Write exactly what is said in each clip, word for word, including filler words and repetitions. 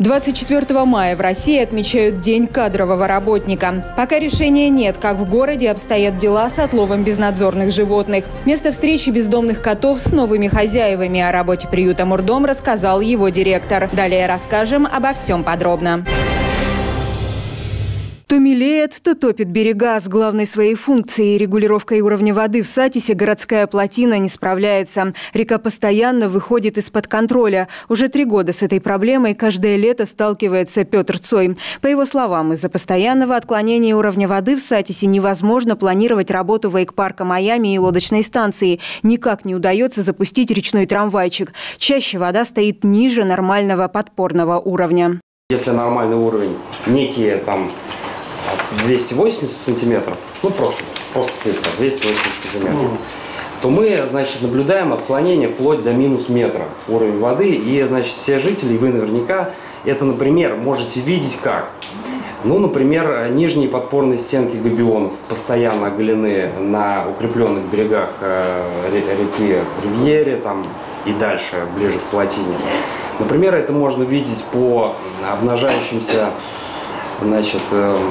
двадцать четвёртого мая в России отмечают День кадрового работника. Пока решения нет, как в городе обстоят дела с отловом безнадзорных животных. Место встречи бездомных котов с новыми хозяевами. О работе приюта «Мурдом» рассказал его директор. Далее расскажем обо всем подробно. То мелеет, то топит берега. С главной своей функцией – регулировкой уровня воды в Сатисе городская плотина не справляется. Река постоянно выходит из-под контроля. Уже три года с этой проблемой каждое лето сталкивается Петр Цой. По его словам, из-за постоянного отклонения уровня воды в Сатисе невозможно планировать работу вейк-парка Майами и лодочной станции. Никак не удается запустить речной трамвайчик. Чаще вода стоит ниже нормального подпорного уровня. Если нормальный уровень некие там двести восемьдесят сантиметров, ну просто, просто цифра, двести восемьдесят сантиметров, то мы, значит, наблюдаем отклонение вплоть до минус метра уровня воды. И, значит, все жители, вы наверняка это, например, можете видеть как. Ну, например, нижние подпорные стенки габионов постоянно оголены на укрепленных берегах реки Ривьере там, и дальше, ближе к плотине. Например, это можно видеть по обнажающимся, значит,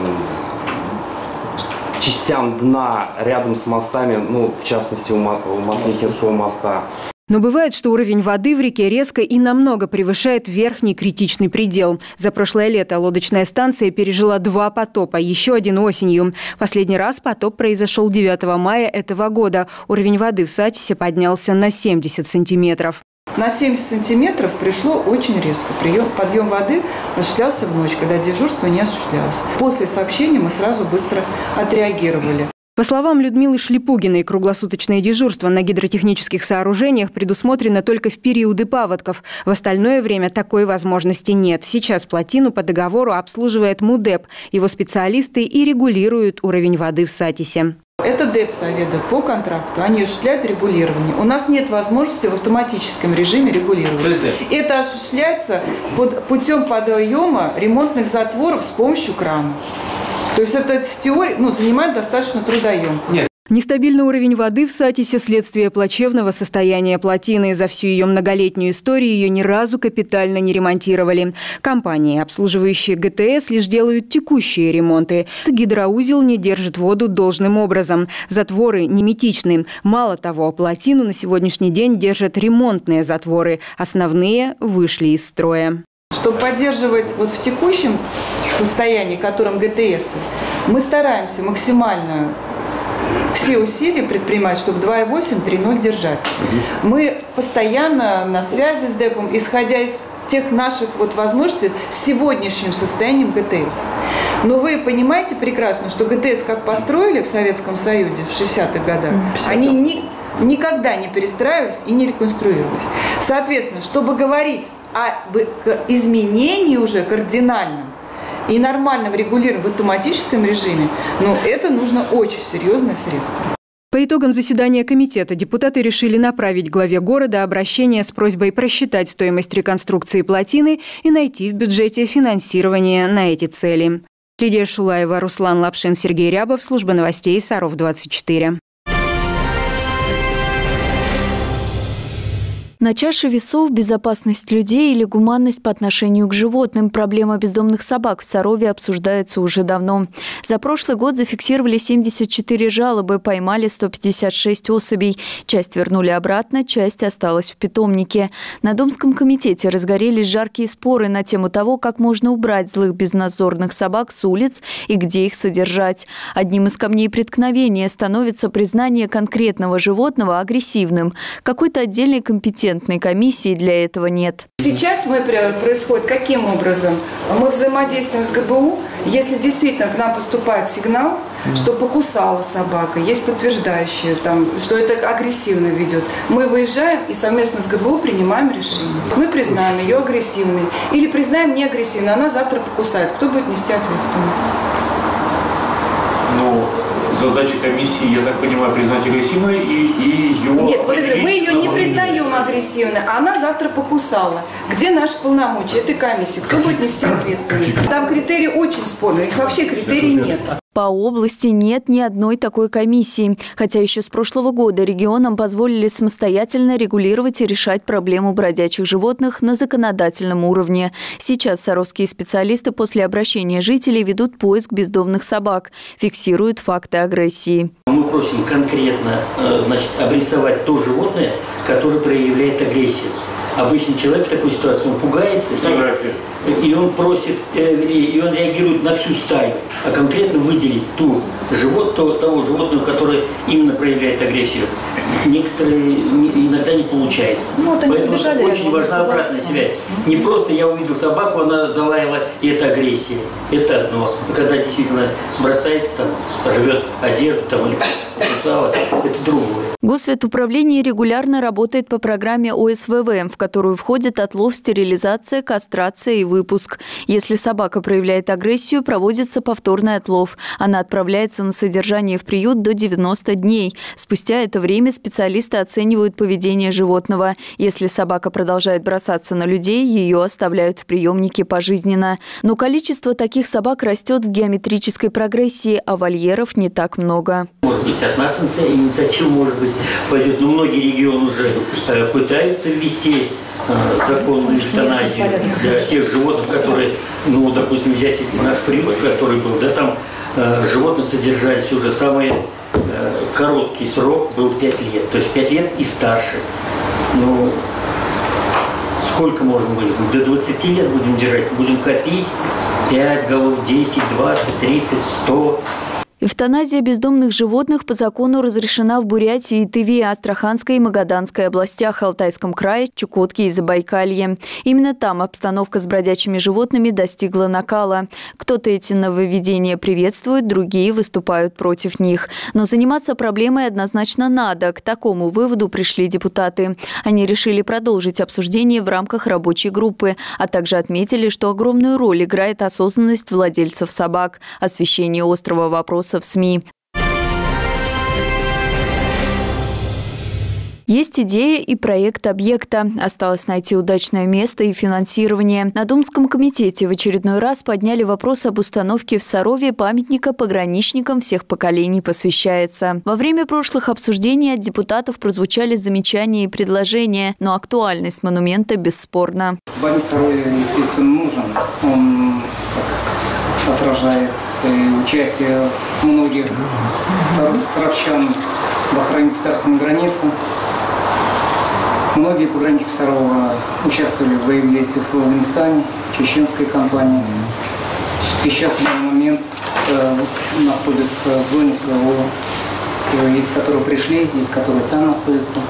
частям дна рядом с мостами, ну, в частности, у Маслихинского моста. Но бывает, что уровень воды в реке резко и намного превышает верхний критичный предел. За прошлое лето лодочная станция пережила два потопа, еще один осенью. Последний раз потоп произошел девятого мая этого года. Уровень воды в Сатисе поднялся на семьдесят сантиметров. На семьдесят сантиметров пришло очень резко. Прием, подъем воды осуществлялся в ночь, когда дежурство не осуществлялось. После сообщения мы сразу быстро отреагировали. По словам Людмилы Шлипугиной, круглосуточное дежурство на гидротехнических сооружениях предусмотрено только в периоды паводков. В остальное время такой возможности нет. Сейчас плотину по договору обслуживает МУДЭП. Его специалисты и регулируют уровень воды в Сатисе. Это ДЭП заведует по контракту, они осуществляют регулирование. У нас нет возможности в автоматическом режиме регулировать. Это осуществляется под, путем подъема ремонтных затворов с помощью крана. То есть это в теории ну, занимает достаточно трудоемко. Нестабильный уровень воды в Сатисе – следствие плачевного состояния плотины. За всю ее многолетнюю историю ее ни разу капитально не ремонтировали. Компании, обслуживающие ГТС, лишь делают текущие ремонты. Гидроузел не держит воду должным образом. Затворы неметичны. Мало того, плотину на сегодняшний день держат ремонтные затворы. Основные вышли из строя. Чтобы поддерживать вот в текущем состоянии, которым ГТС, мы стараемся максимально все усилия предпринимать, чтобы два и восемь, три ноль держать. Мы постоянно на связи с ДЭПом, исходя из тех наших вот возможностей с сегодняшним состоянием ГТС. Но вы понимаете прекрасно, что ГТС как построили в Советском Союзе в шестидесятых годах, они ни, никогда не перестраивались и не реконструировались. Соответственно, чтобы говорить об изменении уже кардинальном, и нормальном регулировании в автоматическом режиме, но это нужно очень серьезное средство. По итогам заседания комитета депутаты решили направить главе города обращение с просьбой просчитать стоимость реконструкции плотины и найти в бюджете финансирование на эти цели. Лидия Шулаева, Руслан Лапшин, Сергей Рябов, служба новостей Саров двадцать четыре. На чаше весов безопасность людей или гуманность по отношению к животным. Проблема бездомных собак в Сарове обсуждается уже давно. За прошлый год зафиксировали семьдесят четыре жалобы, поймали сто пятьдесят шесть особей. Часть вернули обратно, часть осталась в питомнике. На Домском комитете разгорелись жаркие споры на тему того, как можно убрать злых безнадзорных собак с улиц и где их содержать. Одним из камней преткновения становится признание конкретного животного агрессивным. Какой-то отдельной компетенции комиссии для этого нет. Сейчас мы происходит каким образом? Мы взаимодействуем с ГБУ. Если действительно к нам поступает сигнал, что покусала собака, есть подтверждающие, там, что это агрессивно ведет, мы выезжаем и совместно с ГБУ принимаем решение. Мы признаем ее агрессивной или признаем не агрессивной, она завтра покусает. Кто будет нести ответственность? Ну, задача комиссии, я так понимаю, признать агрессивной и, и ее... Нет, вот я говорю, мы ее не признаем агрессивной, а она завтра покусала. Где наши полномочия этой комиссии? Кто будет нести ответственность? Там критерии очень спорные, их вообще критерий нет. По области нет ни одной такой комиссии, хотя еще с прошлого года регионам позволили самостоятельно регулировать и решать проблему бродячих животных на законодательном уровне. Сейчас саровские специалисты после обращения жителей ведут поиск бездомных собак, фиксируют факты агрессии. Мы просим конкретно, значит, обрисовать то животное, которое проявляет агрессию. Обычный человек в такой ситуации, он пугается, и, и он просит, и он реагирует на всю стаю, а конкретно выделить ту живот, то, того животного, которое именно проявляет агрессию. Некоторые иногда не получается. Ну, вот поэтому очень важна обратная связь. Не просто я увидел собаку, она залаяла, и это агрессия. Это одно. Но когда действительно бросается, там, рвет одежду там, или кусала, это другое. Госветуправление регулярно работает по программе О С В В, в которую входит отлов, стерилизация, кастрация и выпуск. Если собака проявляет агрессию, проводится повторный отлов. Она отправляется на содержание в приют до девяноста дней. Спустя это время специалисты оценивают поведение животного. Если собака продолжает бросаться на людей, ее оставляют в приемнике пожизненно. Но количество таких собак растет в геометрической прогрессии, а вольеров не так много. Может быть, от нас инициатива, может быть, пойдет. Но многие регионы уже пытаются ввести законную эвтаназию для тех животных, которые, ну, допустим, взять, если наш привод, который был, да, там э, животные содержались уже самый э, короткий срок был пять лет, то есть пять лет и старше. Ну, сколько можем быть? До двадцати лет будем держать, будем копить пять голов, десять, двадцать, тридцать, сто. Эвтаназия бездомных животных по закону разрешена в Бурятии, Тыве, Астраханской и Магаданской областях, Алтайском крае, Чукотке и Забайкалье. Именно там обстановка с бродячими животными достигла накала. Кто-то эти нововведения приветствует, другие выступают против них. Но заниматься проблемой однозначно надо. К такому выводу пришли депутаты. Они решили продолжить обсуждение в рамках рабочей группы, а также отметили, что огромную роль играет осознанность владельцев собак, освещение острого вопроса в СМИ. Есть идея и проект объекта. Осталось найти удачное место и финансирование. На Думском комитете в очередной раз подняли вопрос об установке в Сарове памятника пограничникам всех поколений посвящается. Во время прошлых обсуждений от депутатов прозвучали замечания и предложения, но актуальность монумента бесспорна. Памятник в Сарове, естественно, нужен. Он отражает участие многих саровчан в охране государственной границы. Многие пограничники Сарова участвовали в боевых действиях в Афганистане, чеченской кампании. Сейчас в данный момент э, находятся в зоне своего, из которого пришли, из которого там находятся.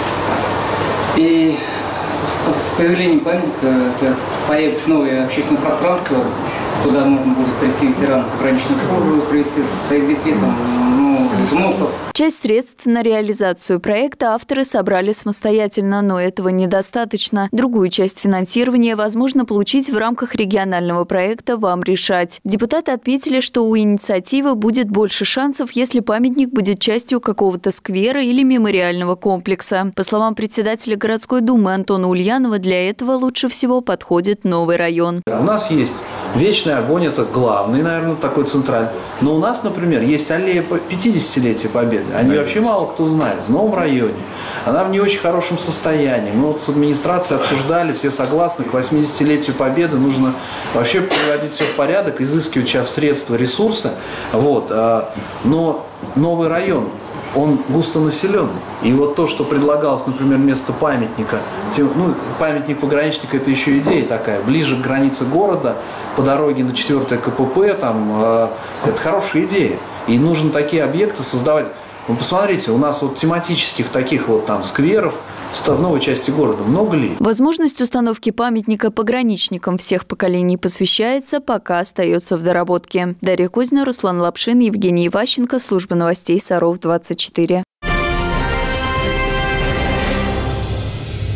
И с, с появлением памятника появится новое общественное пространство, куда можно будет прийти ветеранам пограничной службы, привести своих детей, там, ну, внуков. Часть средств на реализацию проекта авторы собрали самостоятельно, но этого недостаточно. Другую часть финансирования возможно получить в рамках регионального проекта «Вам решать». Депутаты отметили, что у инициативы будет больше шансов, если памятник будет частью какого-то сквера или мемориального комплекса. По словам председателя городской думы Антона Ульянова, для этого лучше всего подходит новый район. У нас есть Вечный огонь, это главный, наверное, такой центральный. Но у нас, например, есть аллея пятидесятилетия Победы. О ней вообще мало кто знает. В новом районе. Она в не очень хорошем состоянии. Мы вот с администрацией обсуждали, все согласны, к восьмидесятилетию Победы нужно вообще приводить все в порядок, изыскивать сейчас средства, ресурсы. Вот. Но новый район, он густонаселенный. И вот то, что предлагалось, например, вместо памятника, ну, памятник пограничника, это еще идея такая, ближе к границе города, по дороге на четвёртое К П П, там, э, это хорошая идея. И нужно такие объекты создавать. Вы посмотрите, у нас вот тематических таких вот там скверов в новой части города много ли? Возможность установки памятника пограничникам всех поколений посвящается, пока остается в доработке. Дарья Кузина, Руслан Лапшин, Евгений Иващенко, служба новостей Саров двадцать четыре.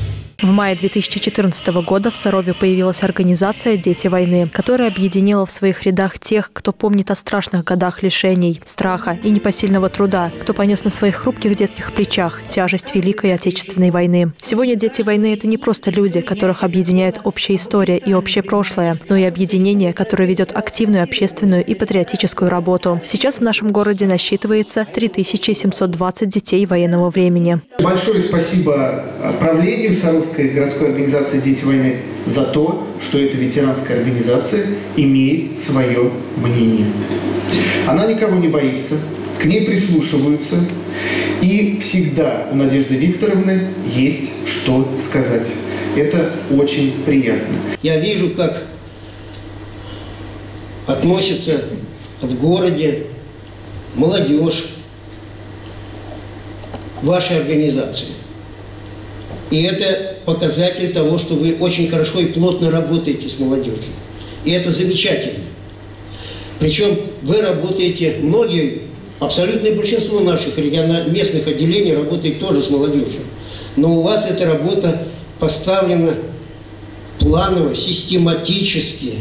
В мае две тысячи четырнадцатого года в Сарове появилась организация «Дети войны», которая объединила в своих рядах тех, кто помнит о страшных годах лишений, страха и непосильного труда, кто понес на своих хрупких детских плечах тяжесть Великой Отечественной войны. Сегодня «Дети войны» – это не просто люди, которых объединяет общая история и общее прошлое, но и объединение, которое ведет активную общественную и патриотическую работу. Сейчас в нашем городе насчитывается три тысячи семьсот двадцать детей военного времени. Большое спасибо правлению Саровской городской организации «Дети войны» за то, что эта ветеранская организация имеет свое мнение. Она никого не боится, к ней прислушиваются, и всегда у Надежды Викторовны есть что сказать. Это очень приятно. Я вижу, как относится в городе молодежь вашей организации. И это показатель того, что вы очень хорошо и плотно работаете с молодежью. И это замечательно. Причем вы работаете, многие, абсолютное большинство наших региональных местных отделений работает тоже с молодежью. Но у вас эта работа поставлена планово, систематически,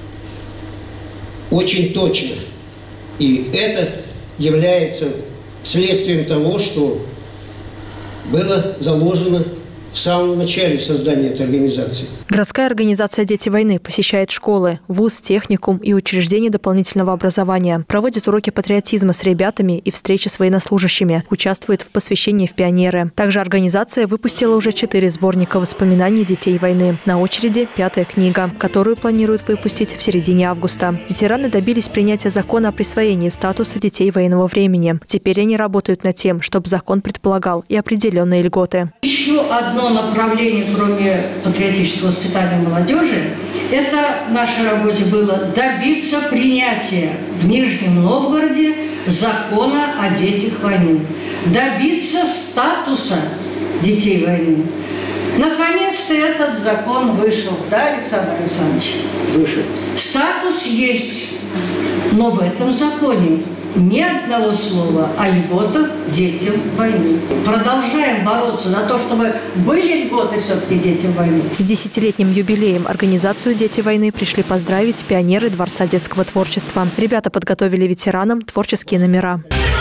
очень точно. И это является следствием того, что было заложено в самом начале создания этой организации. Городская организация «Дети войны» посещает школы, вуз, техникум и учреждения дополнительного образования, проводит уроки патриотизма с ребятами и встречи с военнослужащими, участвует в посвящении в пионеры. Также организация выпустила уже четыре сборника воспоминаний детей войны. На очереди пятая книга, которую планируют выпустить в середине августа. Ветераны добились принятия закона о присвоении статуса детей военного времени. Теперь они работают над тем, чтобы закон предполагал и определенные льготы. Еще одно направление, кроме патриотического воспитания молодежи, это в нашей работе было добиться принятия в Нижнем Новгороде закона о детях войны, добиться статуса детей войны. Наконец-то этот закон вышел, да, Александр Александрович? Вышел. Статус есть, но в этом законе ни одного слова о льготах детям войны. Продолжаем бороться за то, чтобы были льготы все-таки детям войны. С десятилетним юбилеем организацию «Дети войны» пришли поздравить пионеры Дворца детского творчества. Ребята подготовили ветеранам творческие номера.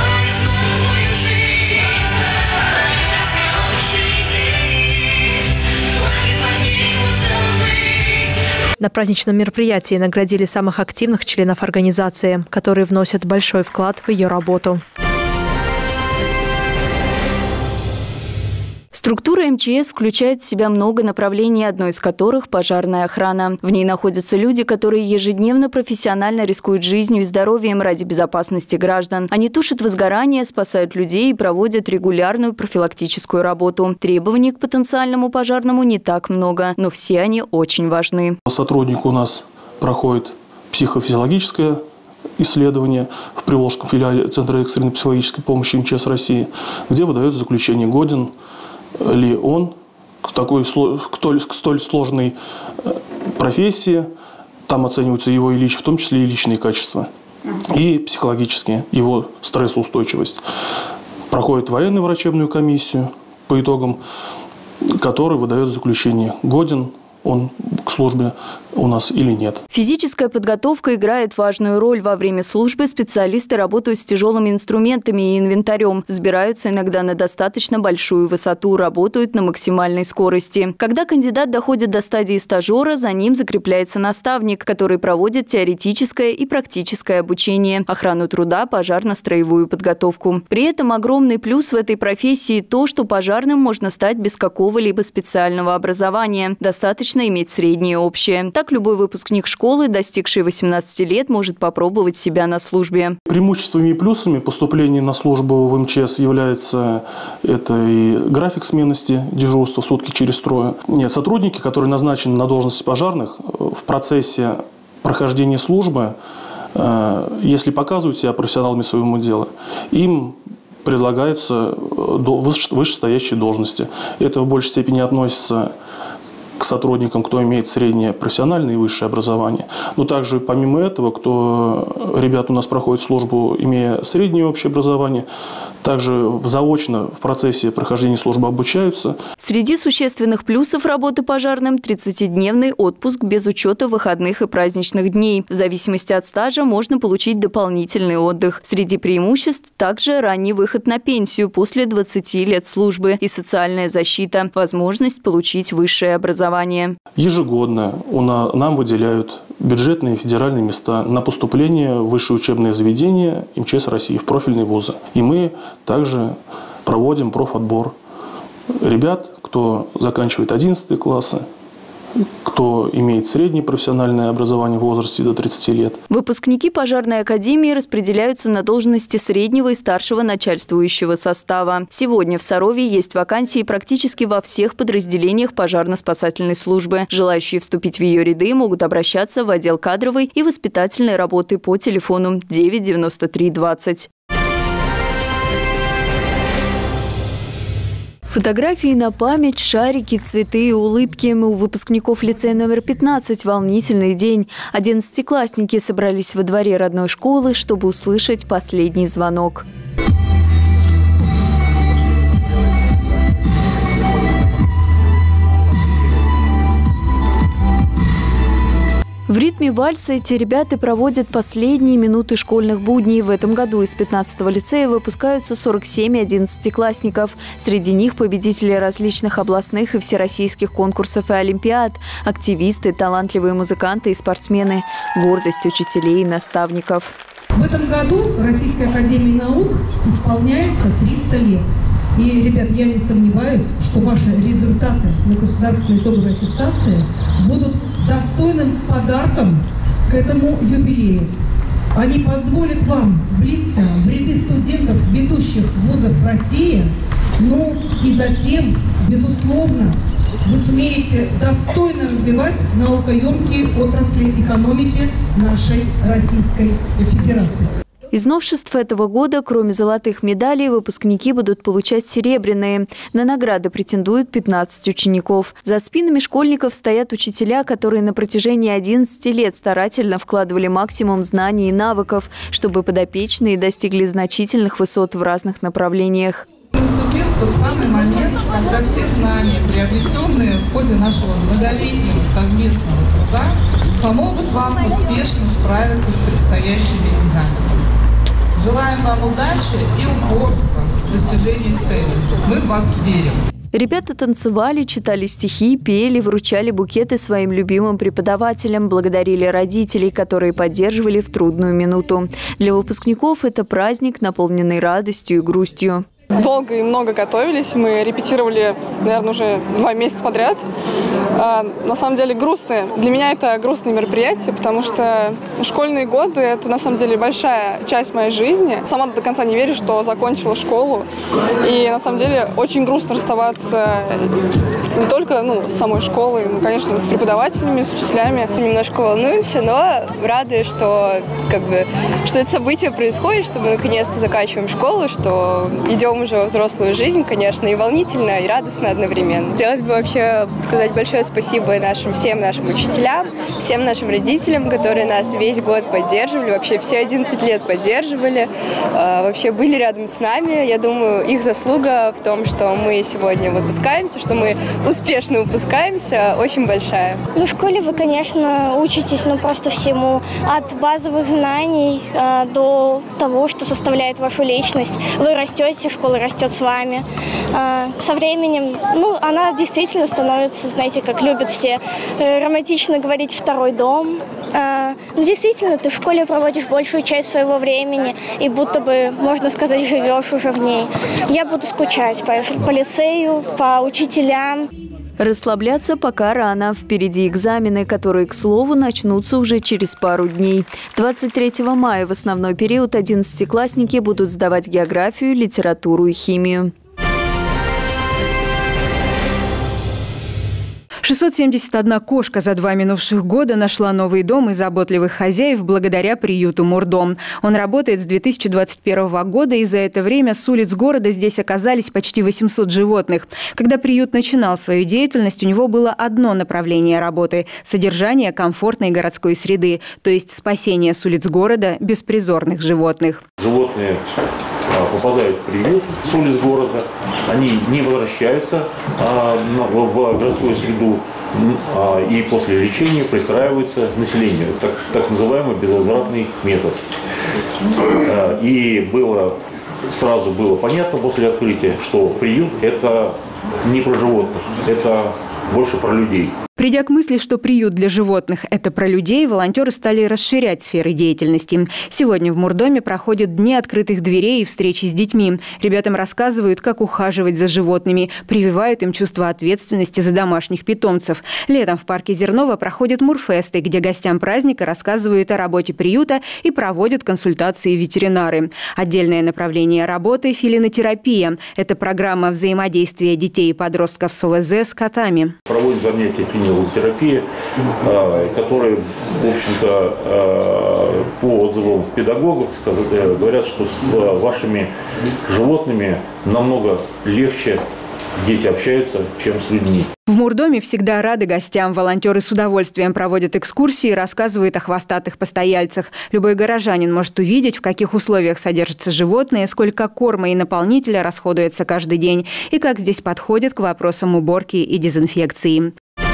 На праздничном мероприятии наградили самых активных членов организации, которые вносят большой вклад в ее работу. Структура эм че эс включает в себя много направлений, одно из которых – пожарная охрана. В ней находятся люди, которые ежедневно профессионально рискуют жизнью и здоровьем ради безопасности граждан. Они тушат возгорание, спасают людей и проводят регулярную профилактическую работу. Требований к потенциальному пожарному не так много, но все они очень важны. Сотрудник у нас проходит психофизиологическое исследование в Приволжском филиале Центра экстренной психологической помощи эм че эс России, где выдается заключение, годен ли он к такой к столь сложной профессии. Там оцениваются его и лич, в том числе и личные качества, и психологические, его стрессоустойчивость. Проходит военную врачебную комиссию, по итогам которой выдает заключение, годен он к службе у нас или нет. Физическая подготовка играет важную роль. Во время службы специалисты работают с тяжелыми инструментами и инвентарем, взбираются иногда на достаточно большую высоту, работают на максимальной скорости. Когда кандидат доходит до стадии стажера, за ним закрепляется наставник, который проводит теоретическое и практическое обучение, охрану труда, пожарно-строевую подготовку. При этом огромный плюс в этой профессии то, что пожарным можно стать без какого-либо специального образования. Достаточно иметь среднее общее. Так любой выпускник школы, достигший восемнадцати лет, может попробовать себя на службе. Преимуществами и плюсами поступления на службу в эм че эс является это и график сменности дежурства сутки через трое. Нет, сотрудники, которые назначены на должности пожарных, в процессе прохождения службы, если показывают себя профессионалами своего дела, им предлагаются вышестоящие должности. Это в большей степени относится к сотрудникам, кто имеет среднее профессиональное и высшее образование. Но также помимо этого, кто ребята у нас проходят службу, имея среднее общее образование, также заочно в процессе прохождения службы обучаются. Среди существенных плюсов работы пожарным – тридцатидневный отпуск без учета выходных и праздничных дней. В зависимости от стажа можно получить дополнительный отдых. Среди преимуществ также ранний выход на пенсию после двадцати лет службы и социальная защита, возможность получить высшее образование. Ежегодно нам выделяют бюджетные федеральные места на поступление в высшее учебное заведение эм че эс России, в профильные вузы. И мы также проводим профотбор ребят, кто заканчивает одиннадцатые классы, кто имеет среднее профессиональное образование в возрасте до тридцати лет. Выпускники пожарной академии распределяются на должности среднего и старшего начальствующего состава. Сегодня в Сарове есть вакансии практически во всех подразделениях пожарно-спасательной службы. Желающие вступить в ее ряды могут обращаться в отдел кадровой и воспитательной работы по телефону девять девяносто три двадцать. Фотографии на память, шарики, цветы и улыбки. У выпускников лицея номер пятнадцать волнительный день. Одиннадцатиклассники собрались во дворе родной школы, чтобы услышать последний звонок. В ритме вальса эти ребята проводят последние минуты школьных будней. В этом году из пятнадцатого лицея выпускаются сорок семь одиннадцатиклассников. Среди них победители различных областных и всероссийских конкурсов и олимпиад, активисты, талантливые музыканты и спортсмены, гордость учителей и наставников. В этом году Российской академии наук исполняется триста лет. И, ребят, я не сомневаюсь, что ваши результаты на государственной итоговой аттестации будут достойным подарком к этому юбилею. Они позволят вам влиться в ряды студентов ведущих вузов России, ну и затем, безусловно, вы сумеете достойно развивать наукоемкие отрасли экономики нашей Российской Федерации. Из новшеств этого года, кроме золотых медалей, выпускники будут получать серебряные. На награды претендуют пятнадцать учеников. За спинами школьников стоят учителя, которые на протяжении одиннадцати лет старательно вкладывали максимум знаний и навыков, чтобы подопечные достигли значительных высот в разных направлениях. Наступил тот самый момент, когда все знания, приобретенные в ходе нашего многолетнего совместного труда, помогут вам успешно справиться с предстоящими экзаменами. Желаем вам удачи и упорства в достижении цели. Мы в вас верим. Ребята танцевали, читали стихи, пели, вручали букеты своим любимым преподавателям, благодарили родителей, которые поддерживали в трудную минуту. Для выпускников это праздник, наполненный радостью и грустью. Долго и много готовились, мы репетировали, наверное, уже два месяца подряд. А, на самом деле грустные. Для меня это грустное мероприятие, потому что школьные годы – это на самом деле большая часть моей жизни. Сама до конца не верю, что закончила школу. И на самом деле очень грустно расставаться не только ну, с самой школой, но, конечно, с преподавателями, с учителями. Немножко волнуемся, но рады, что, как бы, что это событие происходит, что мы наконец-то заканчиваем школу, что идем уже во взрослую жизнь, конечно, и волнительно, и радостно одновременно. Хотелось бы вообще сказать большое спасибо нашим, всем нашим учителям, всем нашим родителям, которые нас весь год поддерживали, вообще все одиннадцать лет поддерживали, вообще были рядом с нами. Я думаю, их заслуга в том, что мы сегодня выпускаемся, что мы успешно выпускаемся, очень большая. Ну, в школе вы, конечно, учитесь ну, просто всему, от базовых знаний э, до того, что составляет вашу личность. Вы растете, школа растет с вами. Э, со временем, ну, она действительно становится, знаете, как любят все, э, романтично говорить «второй дом». Э, ну, действительно, ты в школе проводишь большую часть своего времени и будто бы, можно сказать, живешь уже в ней. Я буду скучать по, по лицею, по учителям. Расслабляться пока рано. Впереди экзамены, которые, к слову, начнутся уже через пару дней. двадцать третьего мая в основной период одиннадцатиклассники будут сдавать географию, литературу и химию. шестьсот семьдесят одна кошка за два минувших года нашла новый дом и заботливых хозяев благодаря приюту «Мурдом». Он работает с две тысячи двадцать первого года, и за это время с улиц города здесь оказались почти восемьсот животных. Когда приют начинал свою деятельность, у него было одно направление работы – содержание комфортной городской среды, то есть спасение с улиц города беспризорных животных. Животные попадают в приют с улиц города, они не возвращаются а, в городскую среду а, и после лечения пристраиваются населению. Так, так называемый безвозвратный метод. А, и было, сразу было понятно после открытия, что приют – это не про животных, это больше про людей. Придя к мысли, что приют для животных – это про людей, волонтеры стали расширять сферы деятельности. Сегодня в Мурдоме проходят дни открытых дверей и встречи с детьми. Ребятам рассказывают, как ухаживать за животными, прививают им чувство ответственности за домашних питомцев. Летом в парке Зернова проходят мурфесты, где гостям праздника рассказывают о работе приюта и проводят консультации ветеринары. Отдельное направление работы – фелинотерапия. Это программа взаимодействия детей и подростков с ОВЗ с котами. Проводим занятия терапии, которые, в общем-то, по отзывам педагогов говорят, что с вашими животными намного легче дети общаются, чем с людьми. В Мурдоме всегда рады гостям. Волонтеры с удовольствием проводят экскурсии и рассказывают о хвостатых постояльцах. Любой горожанин может увидеть, в каких условиях содержатся животные, сколько корма и наполнителя расходуется каждый день и как здесь подходят к вопросам уборки и дезинфекции.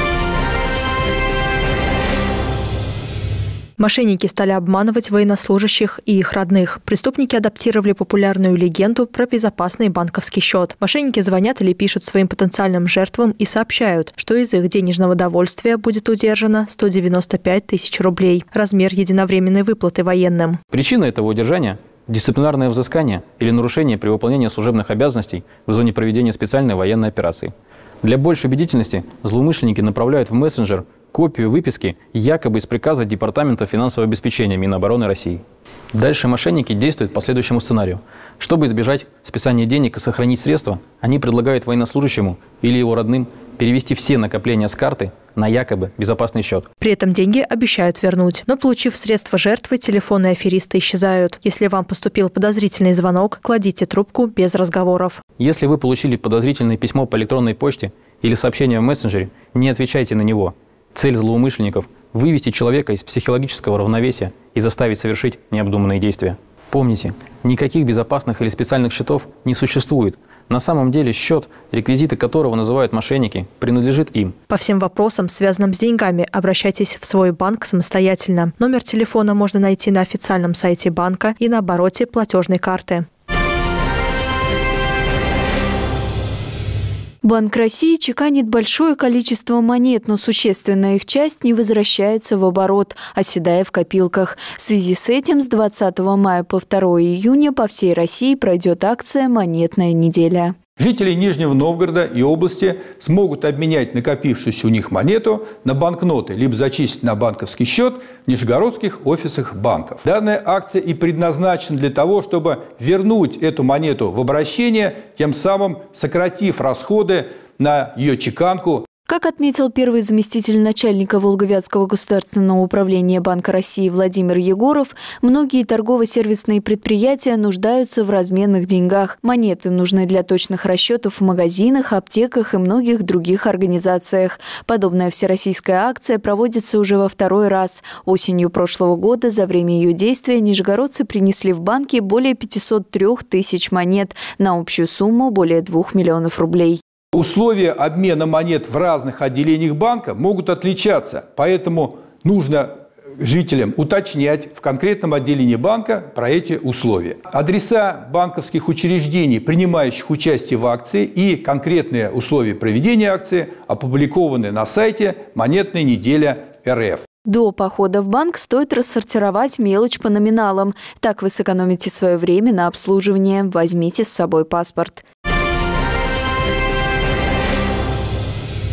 Мошенники стали обманывать военнослужащих и их родных. Преступники адаптировали популярную легенду про безопасный банковский счет. Мошенники звонят или пишут своим потенциальным жертвам и сообщают, что из их денежного довольствия будет удержано сто девяносто пять тысяч рублей. Размер единовременной выплаты военным. Причина этого удержания – дисциплинарное взыскание или нарушение при выполнении служебных обязанностей в зоне проведения специальной военной операции. Для большей убедительности злоумышленники направляют в мессенджер копию выписки якобы из приказа Департамента финансового обеспечения Минобороны России. Дальше мошенники действуют по следующему сценарию. Чтобы избежать списания денег и сохранить средства, они предлагают военнослужащему или его родным перевести все накопления с карты на якобы безопасный счет. При этом деньги обещают вернуть. Но, получив средства жертвы, телефонные аферисты исчезают. Если вам поступил подозрительный звонок, кладите трубку без разговоров. Если вы получили подозрительное письмо по электронной почте или сообщение в мессенджере, не отвечайте на него. Цель злоумышленников – вывести человека из психологического равновесия и заставить совершить необдуманные действия. Помните, никаких безопасных или специальных счетов не существует. На самом деле счет, реквизиты которого называют мошенники, принадлежит им. По всем вопросам, связанным с деньгами, обращайтесь в свой банк самостоятельно. Номер телефона можно найти на официальном сайте банка и на обороте платежной карты. Банк России чеканит большое количество монет, но существенная их часть не возвращается в оборот, оседая в копилках. В связи с этим с двадцатого мая по второе июня по всей России пройдет акция «Монетная неделя». Жители Нижнего Новгорода и области смогут обменять накопившуюся у них монету на банкноты, либо зачислить на банковский счет в нижегородских офисах банков. Данная акция и предназначена для того, чтобы вернуть эту монету в обращение, тем самым сократив расходы на ее чеканку. Как отметил первый заместитель начальника Волговятского государственного управления Банка России Владимир Егоров, многие торгово-сервисные предприятия нуждаются в разменных деньгах. Монеты нужны для точных расчетов в магазинах, аптеках и многих других организациях. Подобная всероссийская акция проводится уже во второй раз. Осенью прошлого года за время ее действия нижегородцы принесли в банки более пятисот трёх тысяч монет на общую сумму более двух миллионов рублей. Условия обмена монет в разных отделениях банка могут отличаться, поэтому нужно жителям уточнять в конкретном отделении банка про эти условия. Адреса банковских учреждений, принимающих участие в акции, и конкретные условия проведения акции опубликованы на сайте «Монетная неделя эр эф». До похода в банк стоит рассортировать мелочь по номиналам. Так вы сэкономите свое время на обслуживание. Возьмите с собой паспорт.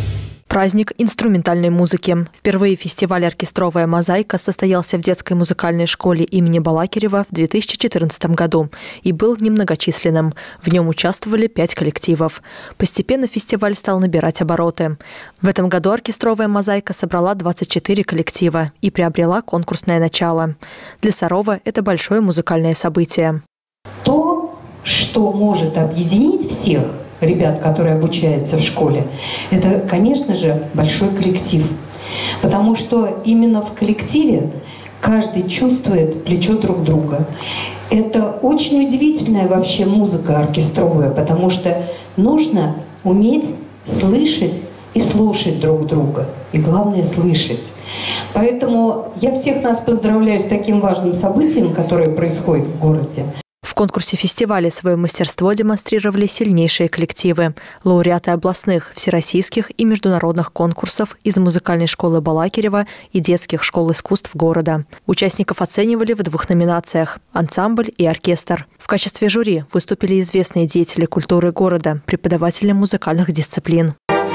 Праздник инструментальной музыки. Впервые фестиваль «Оркестровая мозаика» состоялся в детской музыкальной школе имени Балакирева в две тысячи четырнадцатом году и был немногочисленным. В нем участвовали пять коллективов. Постепенно фестиваль стал набирать обороты. В этом году «Оркестровая мозаика» собрала двадцать четыре коллектива и приобрела конкурсное начало. Для Сарова это большое музыкальное событие. То, что может объединить всех ребят, которые обучаются в школе, это, конечно же, большой коллектив. Потому что именно в коллективе каждый чувствует плечо друг друга. Это очень удивительная вообще музыка оркестровая, потому что нужно уметь слышать и слушать друг друга. И главное, слышать. Поэтому я всех нас поздравляю с таким важным событием, которое происходит в городе. В конкурсе фестиваля свое мастерство демонстрировали сильнейшие коллективы, лауреаты областных, всероссийских и международных конкурсов из музыкальной школы Балакирева и детских школ искусств города. Участников оценивали в двух номинациях – ансамбль и оркестр. В качестве жюри выступили известные деятели культуры города, преподаватели музыкальных дисциплин.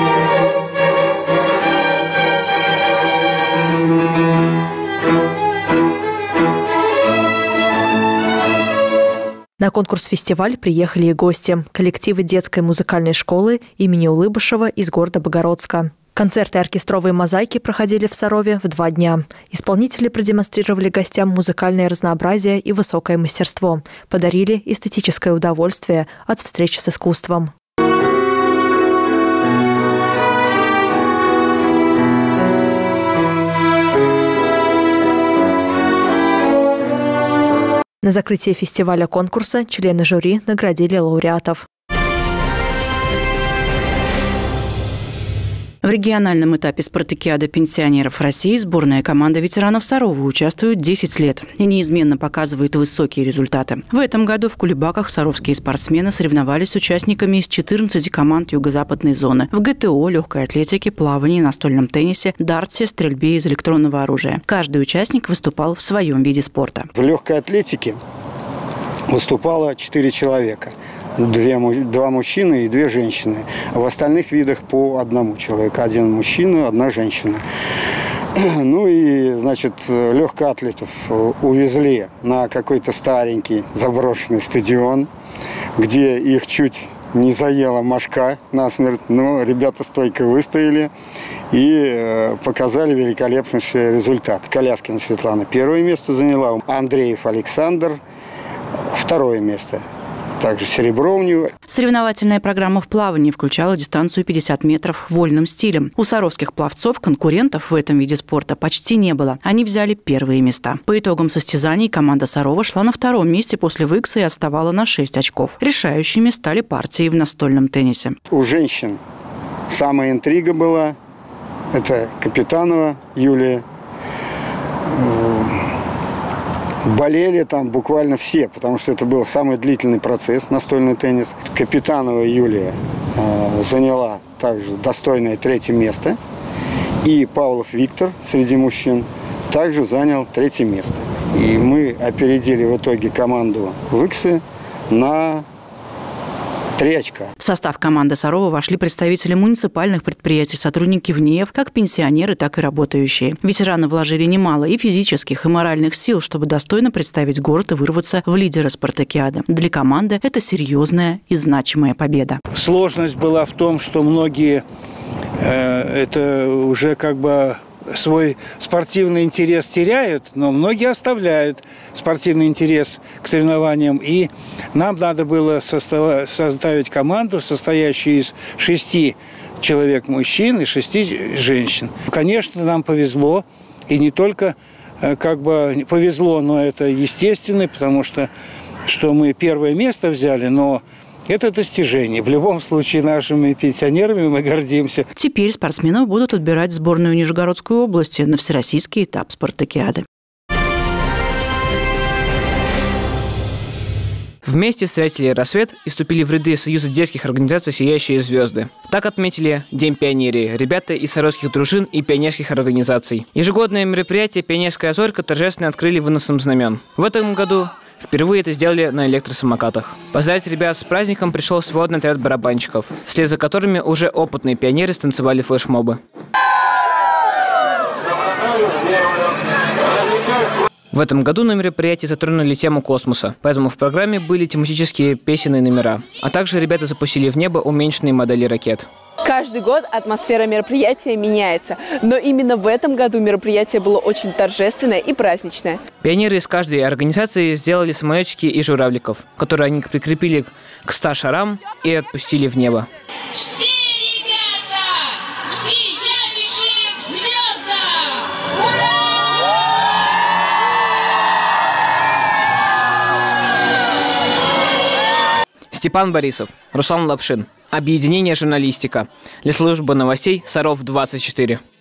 На конкурс-фестиваль приехали и гости – коллективы детской музыкальной школы имени Улыбышева из города Богородска. Концерты оркестровой мозаики проходили в Сарове в два дня. Исполнители продемонстрировали гостям музыкальное разнообразие и высокое мастерство, подарили эстетическое удовольствие от встречи с искусством. На закрытии фестиваля конкурса члены жюри наградили лауреатов. В региональном этапе спартакиады пенсионеров России сборная команда ветеранов Сарова участвует десять лет и неизменно показывает высокие результаты. В этом году в Кулебаках саровские спортсмены соревновались с участниками из четырнадцати команд юго-западной зоны в ГТО, легкой атлетике, плавании, настольном теннисе, дартсе, стрельбе из электронного оружия. Каждый участник выступал в своем виде спорта. В легкой атлетике выступало четыре человека. Две, два мужчины и две женщины. А в остальных видах по одному человеку. Один мужчина, одна женщина. Ну и, значит, легкоатлетов увезли на какой-то старенький заброшенный стадион, где их чуть не заела мошка насмерть. Но ребята стойко выстояли и показали великолепнейший результат. Коляскина Светлана первое место заняла, Андреев Александр второе место. Также серебро у него. Соревновательная программа в плавании включала дистанцию пятьдесят метров вольным стилем. У саровских пловцов конкурентов в этом виде спорта почти не было. Они взяли первые места. По итогам состязаний команда Сарова шла на втором месте после ВИКСа и отставала на шесть очков. Решающими стали партии в настольном теннисе. У женщин самая интрига была. Это Капитанова Юлия. Болели там буквально все, потому что это был самый длительный процесс, настольный теннис. Капитанова Юлия э, заняла также достойное третье место. И Павлов Виктор среди мужчин также занял третье место. И мы опередили в итоге команду ВИКСы на три очка. В состав команды Сарова вошли представители муниципальных предприятий, сотрудники ВНИЕФ, как пенсионеры, так и работающие. Ветераны вложили немало и физических, и моральных сил, чтобы достойно представить город и вырваться в лидеры спартакиады. Для команды это серьезная и значимая победа. Сложность была в том, что многие э, это уже как бы свой спортивный интерес теряют, но многие оставляют спортивный интерес к соревнованиям. И нам надо было состав... составить команду, состоящую из шести человек мужчин и шести женщин. Конечно, нам повезло. И не только как бы повезло, но это естественно, потому что, что мы первое место взяли, но это достижение. В любом случае, нашими пенсионерами мы гордимся. Теперь спортсменов будут отбирать в сборную Нижегородской области на всероссийский этап спартакиады. Вместе встретили рассвет и вступили в ряды Союза детских организаций «Сияющие звезды». Так отметили День пионерии ребята из саровских дружин и пионерских организаций. Ежегодное мероприятие «Пионерская зорька» торжественно открыли выносом знамен. В этом году Впервые это сделали на электросамокатах. Поздравить ребят с праздником пришел сводный отряд барабанщиков, вслед за которыми уже опытные пионеры станцевали флешмобы. В этом году на мероприятии затронули тему космоса, поэтому в программе были тематические песенные номера. А также ребята запустили в небо уменьшенные модели ракет. Каждый год атмосфера мероприятия меняется, но именно в этом году мероприятие было очень торжественное и праздничное. Пионеры из каждой организации сделали самолетики и журавликов, которые они прикрепили к ста шарам и отпустили в небо. Степан Борисов, Руслан Лапшин. Объединение «Журналистика». Для службы новостей Саров двадцать четыре.